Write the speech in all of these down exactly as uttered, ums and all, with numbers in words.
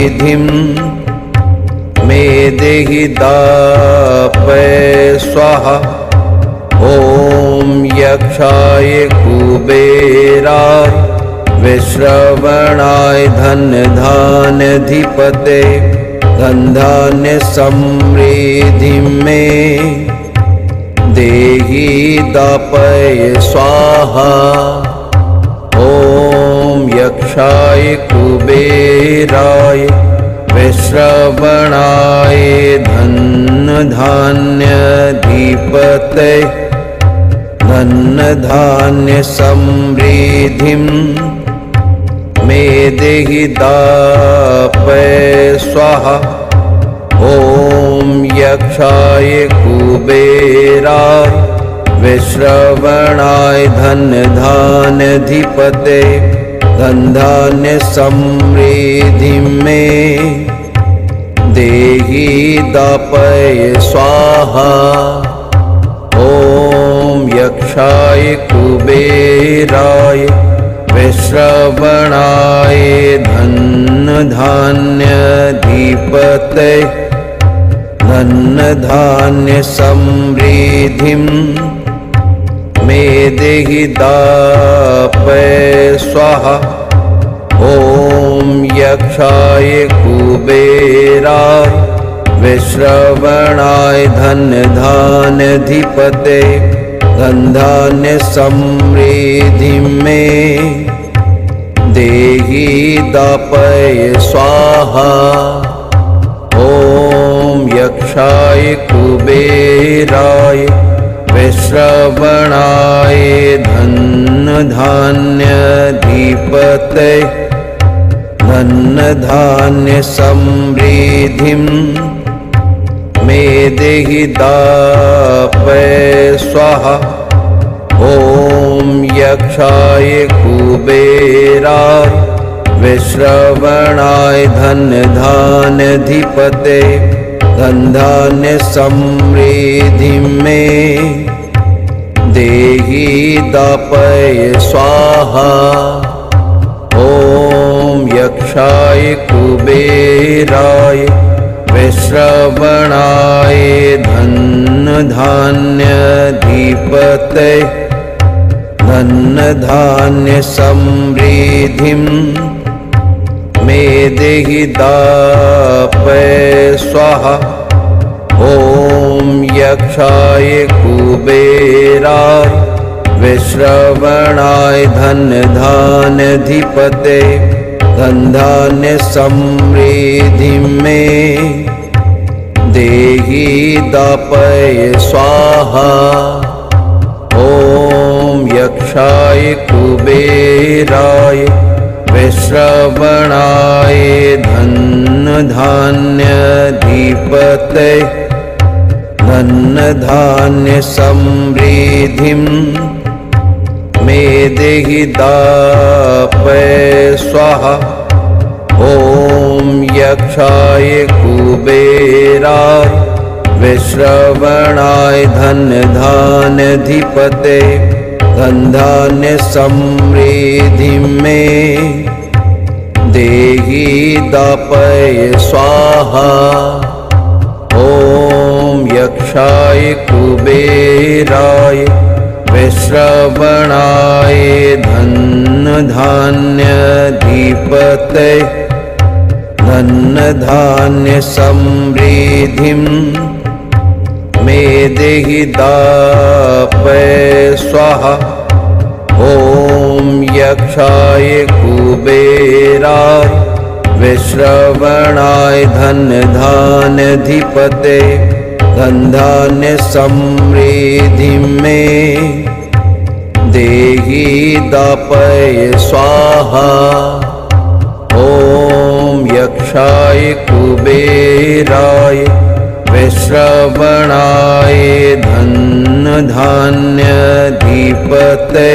संवृद्धिं मे देहि दापय स्वाहा। ॐ यक्षाय कुबेराय विश्रवणाय धनधान्याधिपते धनधान्य समृद्धि मे देहि दापय स्वाहा। ॐ यक्षाय कुबेराय विश्रवणाय धनधान्याधिपते धनधान्य समृद्धिं मे देहि दापय स्वाहा। ॐ यक्षाय कुबेराय विश्रवणाय धनधान्याधिपते धनधान्य समृद्धि मे देहि दापय स्वाहा। ॐ यक्षाय कुबेराय विश्रवणाय धनधान्याधिपते धनधान्य समृद्धिं मे देहि दापय स्वाहा। ॐ यक्षाय कुबेराय विश्रवणाय धनधान्याधिपते धनधान्य समृद्धि मे देहि दापय स्वाहा। ॐ यक्षाय कुबेराय विश्रवणाय धनधान्याधिपते धनधान्य समृद्धिं मे देहि दापय स्वाहा। ॐ यक्षाय कुबेराय विश्रवणाय धनधान्याधिपते धनधान्य समृद्धि मे देहि दापय स्वाहा। ॐ यक्षाय कुबेराय विश्रवणाय धनधान्याधिपते धनधान्य समृद्धिं मे देहि दापय स्वाहा। ॐ यक्षाय कुबेराय विश्रवणाय धनधान्याधिपते धनधान्य समृद्धि मे देहि दापय स्वाहा। ॐ यक्षाय कुबेराय विश्रवणाय धनधान्याधिपते धनधान्य समृद्धिं मे देहि दापय स्वाहा। ॐ यक्षाय कुबेराय विश्रवणाय धनधान्याधिपते धनधान्य समृद्धि मे देहि दापय स्वाहा। ॐ यक्षाय कुबेराय विश्रवणाय धनधान्याधिपते धनधान्य समृद्धिं मे देहि दापय स्वाहा। ॐ यक्षाय कुबेराय विश्रवणाय धनधान्याधिपते धनधान्य समृद्धि मे देहि दापय स्वाहा। ॐ यक्षाय कुबेराय विश्रवणाय धनधान्याधिपते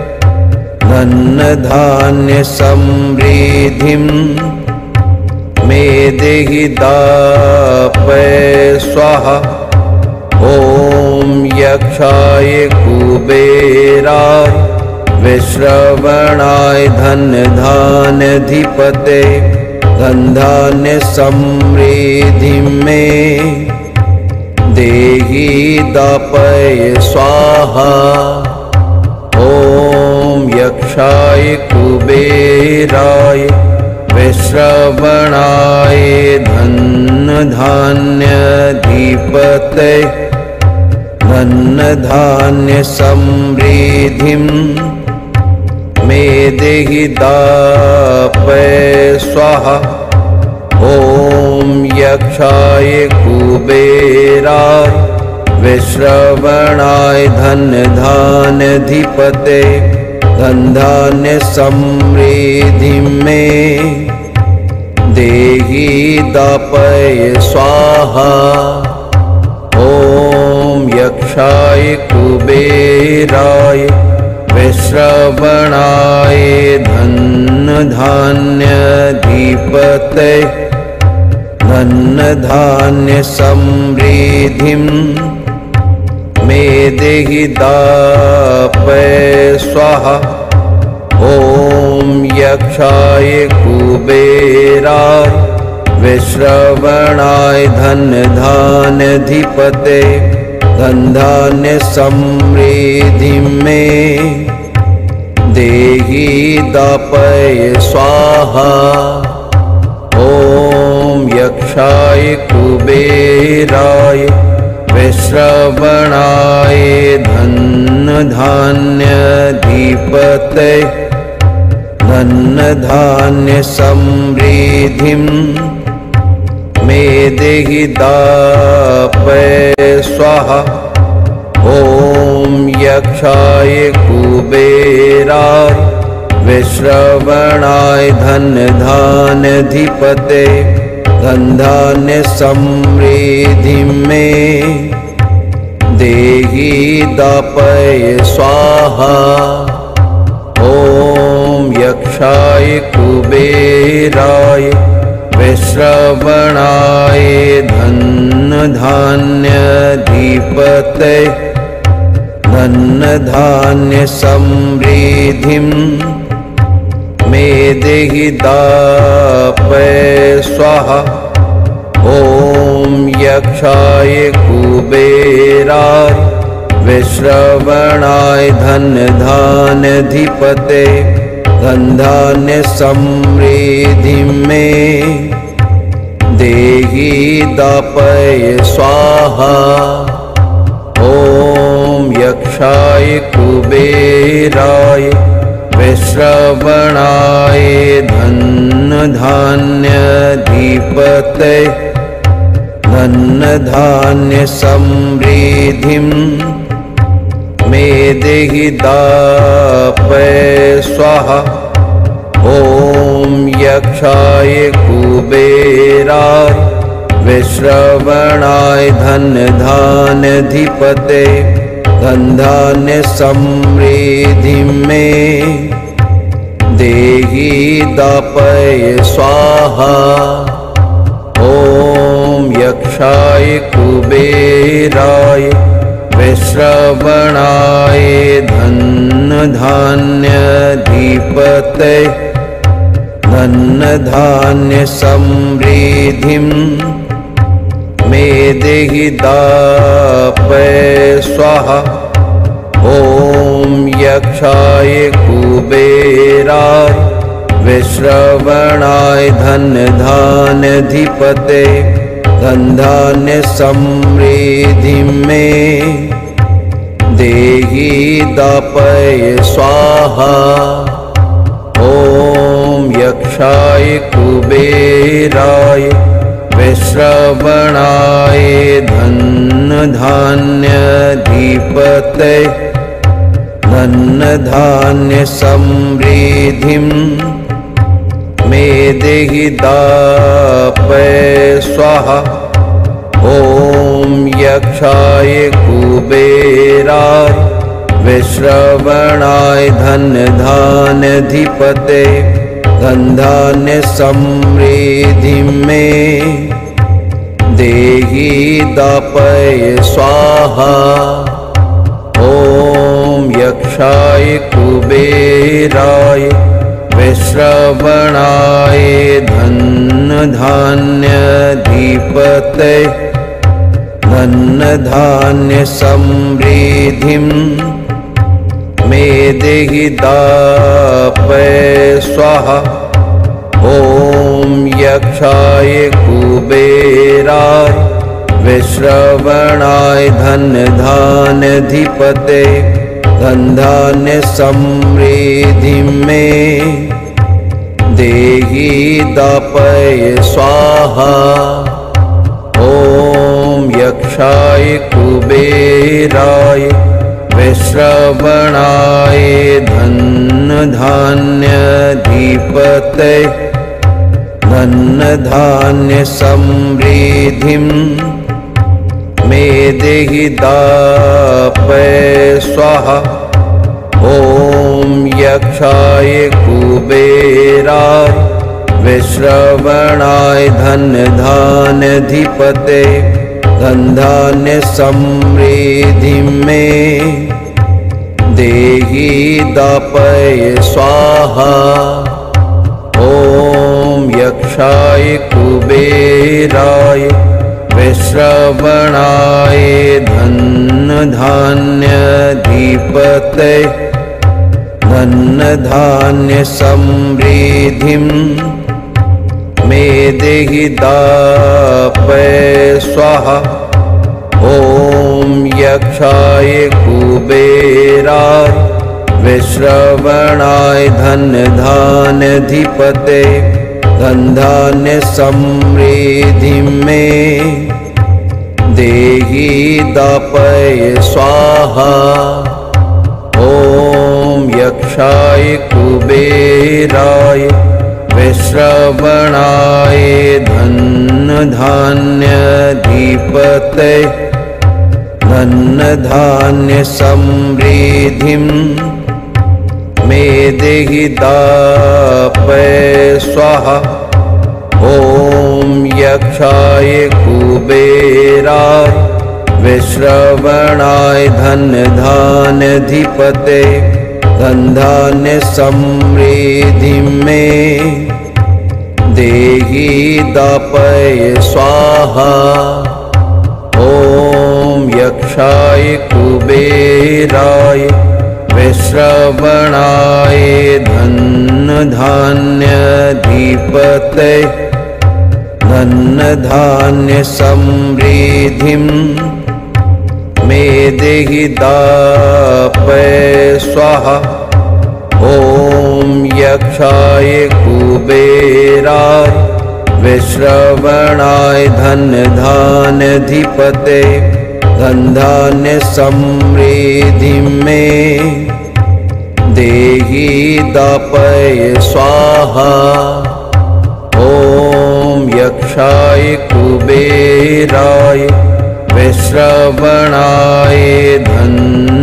धनधान्य समृद्धिं मे देहि दापय स्वाहा। ॐ यक्षाय कुबेराय विश्रवणाय धनधान्याधिपते धन धान्य समृद्धि में देहि दापय स्वाहा। ओम यक्षाय कुबेराय वैश्रवणाय धन धान्याधिपतये धन धान्य समृद्धि में देहि दापय स्वाहा। ओम यक्षाय कुबेराय वैश्रवणाय धन धान्याधिपतये धन धान्य समृद्धि में देहि दापय स्वाहा। ओम यक्षाय कुबेराय वैश्रवणाय धन धान्याधिपतये धन धान्य समृद्धि में देहि दापय स्वाहा। ओम यक्षाय कुबेराय वैश्रवणाय धन धान्याधिपतये धन धान्य समृद्धि में देहि दापय स्वाहा। ओम यक्षाय कुबेराय वैश्रवणाय धन धान्याधिपतये धन धान्य समृद्धि में देहि दापय स्वाहा। ओम यक्षाय कुबेराय वैश्रवणाय धन धान्याधिपतये धन धान्य समृद्धि में देहि दापय स्वाहा। ओम यक्षाय कुबेराय वैश्रवणाय धन धान्याधिपतये धन धान्य समृद्धि में देहि दापय स्वाहा। ओम यक्षाय कुबेराय वैश्रवणाय धन धान्याधिपतये धन धान्य समृद्धि में देहि दापय स्वाहा। ओम यक्षाय कुबेराय वैश्रवणाय धन धान्याधिपतये धन धान्य समृद्धि में देहि दापय स्वाहा। ओम यक्षाय कुबेराय वैश्रवणाय धन धान्याधिपतये धन धान्य समृद्धि में देहि दापय स्वाहा। ओम यक्षाय कुबेराय वैश्रवणाय धन धान्याधिपतये धन धान्य समृद्धि में देहि दापय स्वाहा। ओम यक्षाय कुबेराय वैश्रवणाय धन धान्याधिपतये धन धान्य समृद्धि में देहि दापय स्वाहा। ओम यक्षाय कुबेराय वैश्रवणाय धन धान्याधिपतये धन धान्य समृद्धि में देहि दापय स्वाहा। ओम यक्षाय कुबेराय वैश्रवणाय धन धान्याधिपतये धन धान्य समृद्धि में देहि दापय स्वाहा। ओम यक्षाय कुबेराय विश्रवणाय धन धान्याधिपते धन धान्य समृद्धिं मे देहि दापय स्वाहा। ओम यक्षाय कुबेराय विश्रवणाय धन धान्याधिपते धन धान्य समृद्धि में देहि दापय स्वाहा। ओम यक्षाय कुबेराय विश्रवणाय धन धान्याधिपते धन धान्य समृद्धि मे देहि दापय स्वाहा। ओम यक्षाय कुबेराय विश्रवणाय धन धान्याधिपते धन धान्य समृद्धि में देहि दापय स्वाहा। ओम यक्षाय कुबेराय विश्रवणाय धन धान्याधिपते धन धान्य समृद्धि मे देहि दापय स्वाहा। ओम यक्षाय कुबेराय विश्रवणाय धन धान्याधिपते धन धान्य समृद्धि में देहि दापय स्वाहा। ओम यक्षाय कुबेराय विश्रवणाय धन धान्याधिपते धन धान्य समृद्धि मे देहि दापय स्वाहा। ओम यक्षाय कुबेराय विश्रवणाय धन धान्याधिपते धन धान्य समृद्धि में देहि दापय स्वाहा। ओम यक्षाय कुबेराय विश्रवणाय धन धान्याधिपते धन धान्य समृद्धि मे देहि दापय स्वाहा। ओम यक्षाय कुबेराय विश्रवणाय धन धान्याधिपते धन धान्य समृद्धि में देहि दापय स्वाहा। ओम यक्षाय कुबेराय विश्रवणाय धन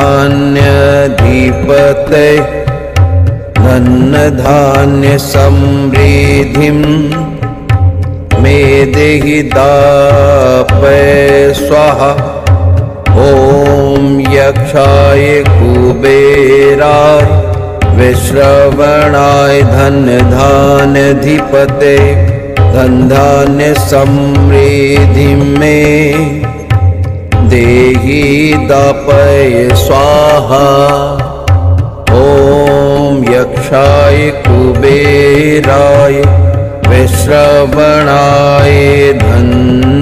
धान्याधिपते धन धान्य समृद्धि मे देहि दापय स्वाहा। ओम यक्षाय कुबेराय विश्रवणाय धन धान्याधिपते धन धान्य समृद्धि में देहि दापय स्वाहा। ओम यक्षाय कुबेराय विश्रवणाय धन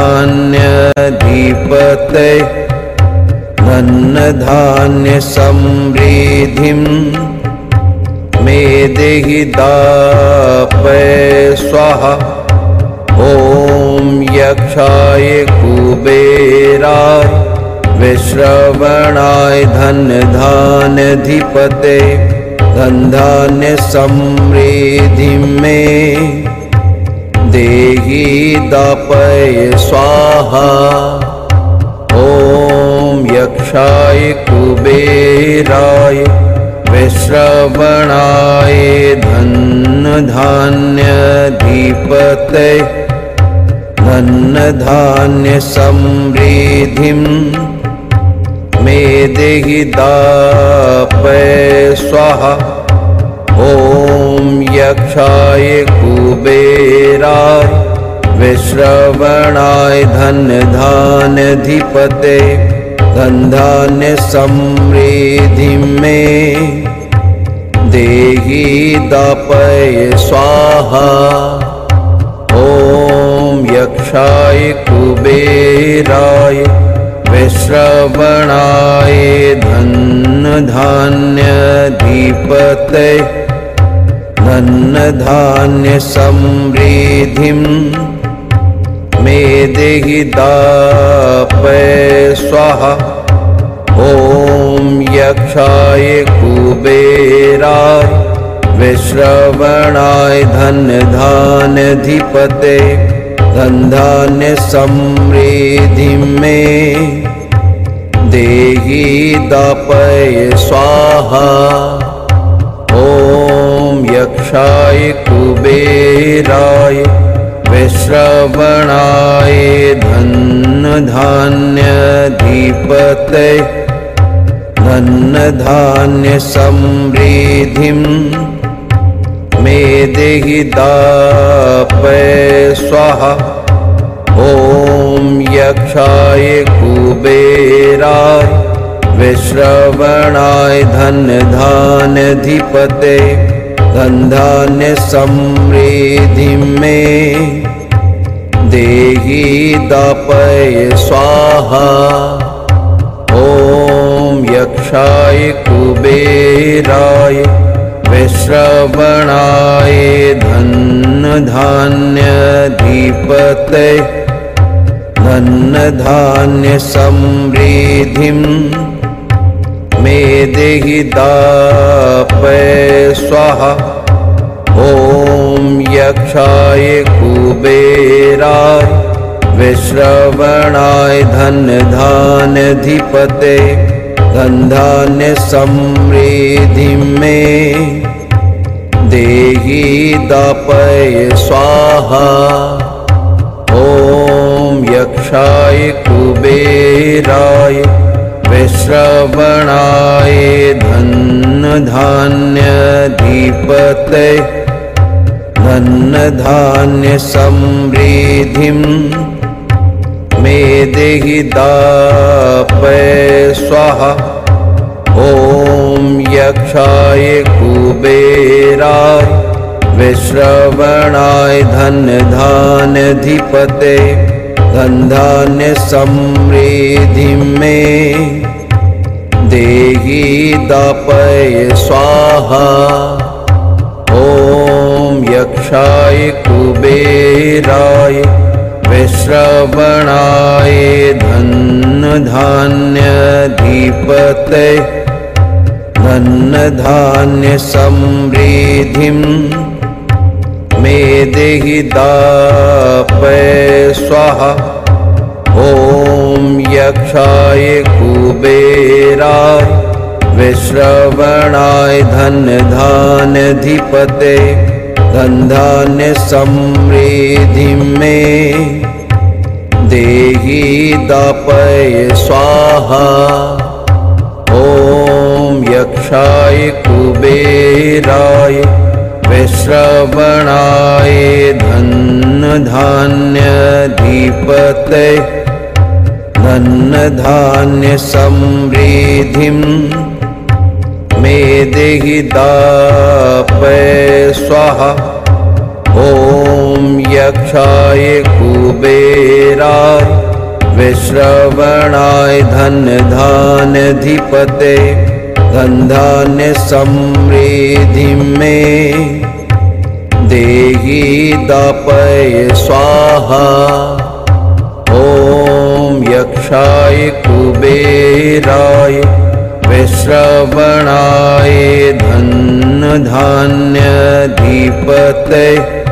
धान्याधिपते धन धान्य समृद्धि मे देहि दापय स्वाहा। ओम यक्षाय कुबेराय विश्रवणाय धन धान्याधिपते धन धान्य समृद्धि में देहि दापय स्वाहा। ओम यक्षाय कुबेराय विश्रवणाय धन धान्याधिपते धन धान्य समृद्धि मे देहि दापय स्वाहा। ॐ यक्षाय कुबेराय विश्रवणाय धनधान्याधिपते धनधान्य समृद्धि में देहि दापय स्वाहा। ॐ यक्षाय कुबेराय विश्रवणाय धनधान्याधिपते धनधान्य समृद्धिं मे देहि दापय स्वाहा। ॐ यक्षाय कुबेराय विश्रवणाय धनधान्याधिपते धनधान्य समृद्धि में देहि दापय स्वाहा। ॐ यक्षाय कुबेराय विश्रवणाय धनधान्याधिपते धनधान्य समृद्धिं मे देहि दापय स्वाहा। ॐ यक्षाय कुबेराय विश्रवणाय धनधान्याधिपते धनधान्य समृद्धि में देहि दापय स्वाहा। ॐ यक्षाय कुबेराय विश्रवणाय धनधान्याधिपते धनधान्य समृद्धिं मे देहि दापय स्वाहा। ॐ यक्षाय कुबेराय विश्रवणाय धनधान्याधिपते धनधान्य समृद्धि में देहि दापय स्वाहा। ॐ यक्षाय कुबेराय विश्रवणाय धनधान्याधिपते धनधान्य समृद्धिं मे देहि दापय स्वाहा। ॐ यक्षाय कुबेराय विश्रवणाय धनधान्याधिपते धनधान्य समृद्धि में देहि दापय स्वाहा। ॐ यक्षाय कुबेराय विश्रवणाय धनधान्याधिपते धनधान्य समृद्धिं मे देहि दापय स्वाहा। ॐ यक्षाय कुबेराय विश्रवणाय धनधान्याधिपते धनधान्य समृद्धि में देहि दापय स्वाहा। ॐ यक्षाय कुबेराय विश्रवणाय धनधान्याधिपते धनधान्य समृद्धिं मे देहि दापय स्वाहा। ॐ यक्षाय कुबेराय विश्रवणाय धनधान्याधिपते धनधान्य समृद्धि में देहि दापय स्वाहा। ॐ यक्षाय कुबेराय विश्रवणाय धनधान्याधिपते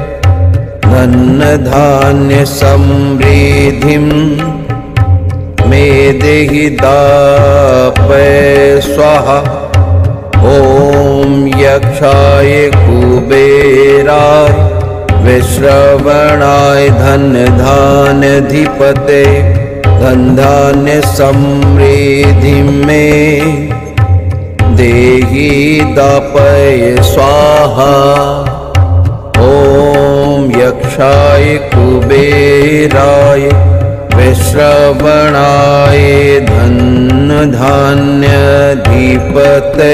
धनधान्य समृद्धिं मे देहि दापय स्वाहा। ॐ यक्षाय कुबेराय विश्रवणाय धनधान्याधिपते धनधान्य समृद्धि में देहि दापय स्वाहा। ॐ यक्षाय कुबेराय विश्रवणाय धनधान्याधिपतये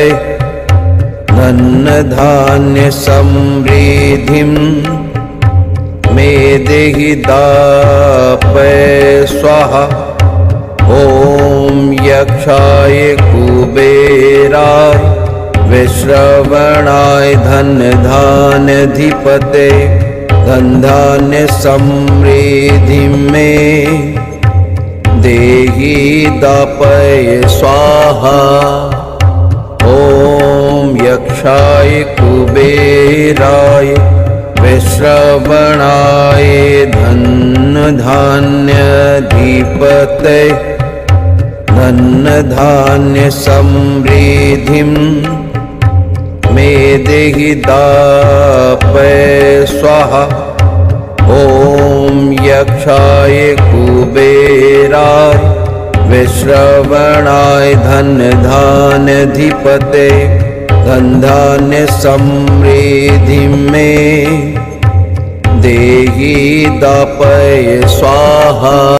धनधान्यसमृद्धिं मे देहि दापय स्वाहा। ॐ यक्षाय कुबेराय विश्रवणाय धनधान्याधिपतये धनधान्यसमृद्धिं मे देहि दापय स्वाहा। ॐ यक्षाय कुबेराय विश्रवणाय धनधान्याधिपतये धनधान्यसमृद्धिं मे देहि दापय स्वाहा। ॐ यक्षाय कुबेराय विश्रवणाय धनधान्याधिपतये धनधान्यसमृद्धिं मे देहि दापय स्वाहा।